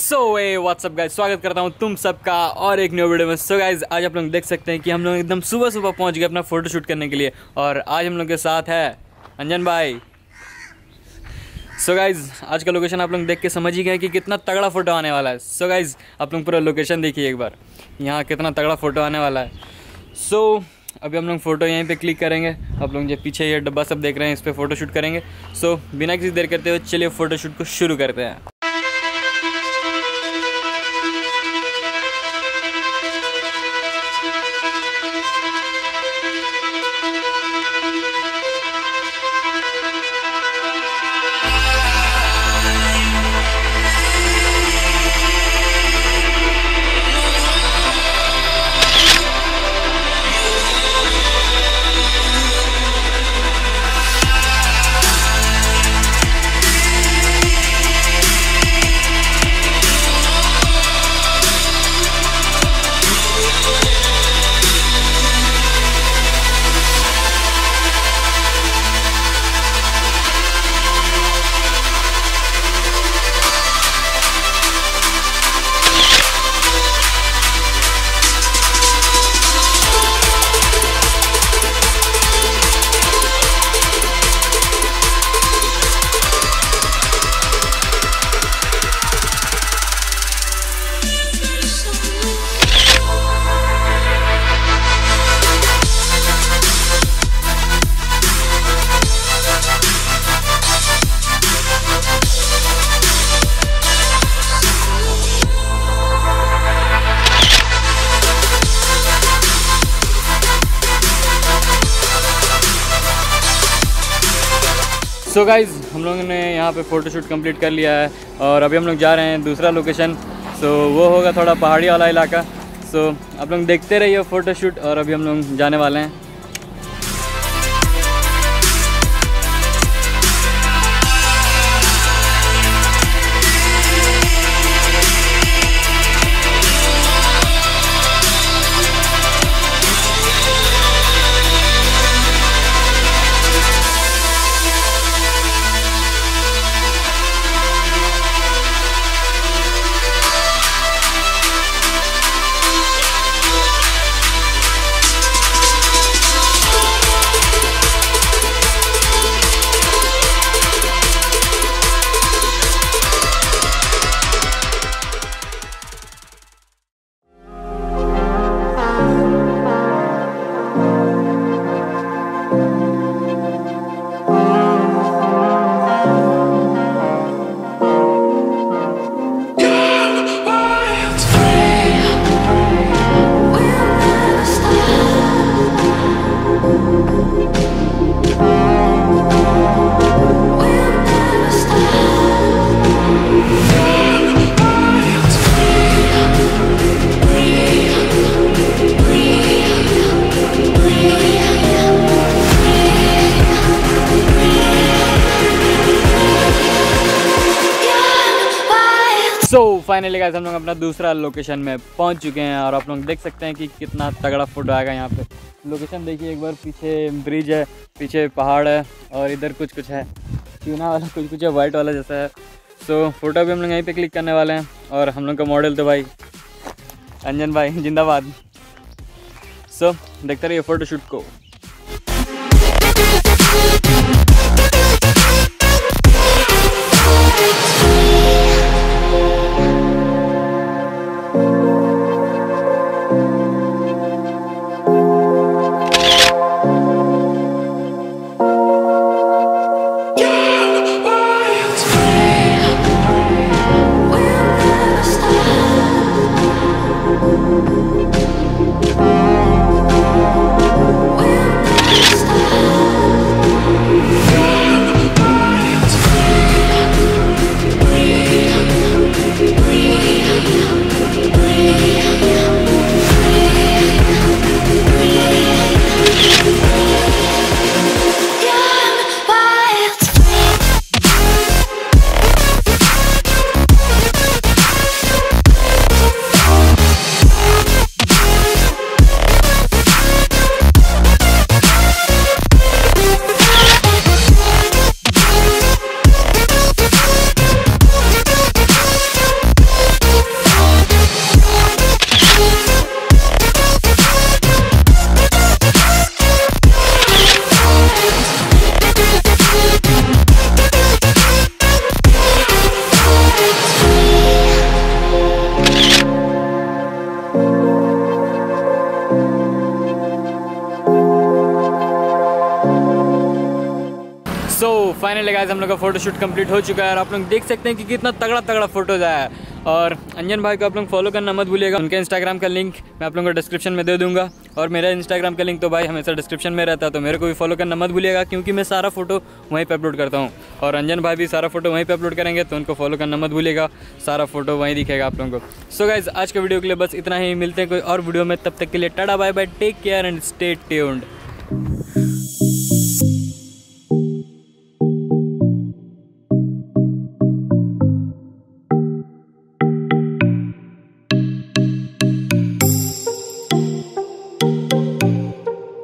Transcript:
WhatsApp guys, स्वागत करता हूँ तुम सबका और एक न्यू वीडियो में। सो गाइस, आज आप लोग देख सकते हैं कि हम लोग एकदम सुबह सुबह पहुँच गए अपना फोटोशूट करने के लिए। और आज हम लोग के साथ है अंजन भाई। सो गाइस, आज का लोकेशन आप लोग देख के समझ ही गए कि कितना तगड़ा फोटो आने वाला है। सो गाइस, आप लोग पूरा लोकेशन देखिए एक बार, यहाँ कितना तगड़ा फोटो आने वाला है। सो अभी हम लोग फ़ोटो यहीं पे क्लिक करेंगे। आप लोग जो पीछे ये डब्बा सब देख रहे हैं, इस पर फ़ोटोशूट करेंगे। सो बिना किसी देर करते हुए चलिए फ़ोटोशूट को शुरू करते हैं। सो गाइज़, हम लोगों ने यहाँ पे फ़ोटोशूट कंप्लीट कर लिया है और अभी हम लोग जा रहे हैं दूसरा लोकेशन। सो वो होगा थोड़ा पहाड़ी वाला इलाका। सो आप लोग देखते रहिए फ़ोटोशूट और अभी हम लोग जाने वाले हैं। सो फाइनली गाइस, हम लोग अपना दूसरा लोकेशन में पहुंच चुके हैं और आप लोग देख सकते हैं कि कितना तगड़ा फोटो आएगा यहाँ पे। लोकेशन देखिए एक बार, पीछे ब्रिज है, पीछे पहाड़ है और इधर कुछ कुछ है, चूना वाला कुछ है, वाइट वाला जैसा है। सो फोटो भी हम लोग यहीं पे क्लिक करने वाले हैं और हम लोग का मॉडल तो भाई अंजन भाई जिंदाबाद। सो देखते रहिए फ़ोटोशूट को। हम लोग का फोटोशूट कंप्लीट हो चुका है और आप लोग देख सकते हैं कि कितना तगड़ा तगड़ा फोटोज आया है। और अंजन भाई को आप लोग फॉलो करना मत भूलिएगा। उनके इंस्टाग्राम का लिंक मैं आप लोगों को डिस्क्रिप्शन में दे दूंगा और मेरा इंस्टाग्राम का लिंक तो भाई हमेशा डिस्क्रिप्शन में रहता है, तो मेरे को भी फॉलो करना मत भूलिएगा क्योंकि मैं सारा फोटो वहीं पे अपलोड करता हूँ और अंजन भाई भी सारा फोटो वहीं पे अपलोड करेंगे, तो उनको फॉलो करना मत भूलिएगा। सारा फोटो वहीं दिखेगा आप लोगों को। सो गाइज आज के वीडियो के लिए बस इतना ही, मिलते हैं कोई और वीडियो में, तब तक के लिए tata bye bye, take care and stay tuned.